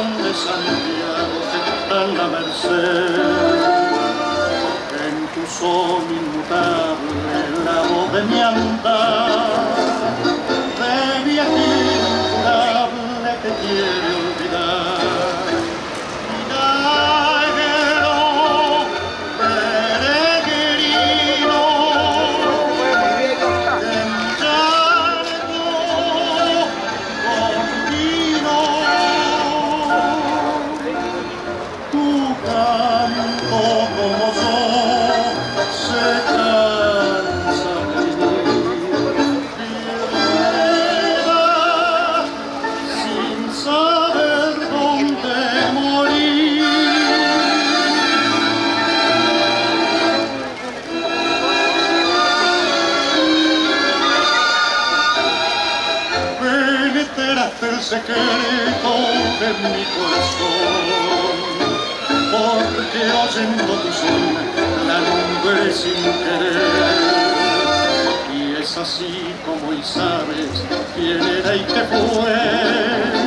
corazón de Santiago está en la merced. En tu son inmutable la voz de mi andar, de viaje incurable que quiere olvidar. El secreto de mi corazón, porque oyendo tu son la nombré sin querer, y es así como hoy sabes quién era y qué fue.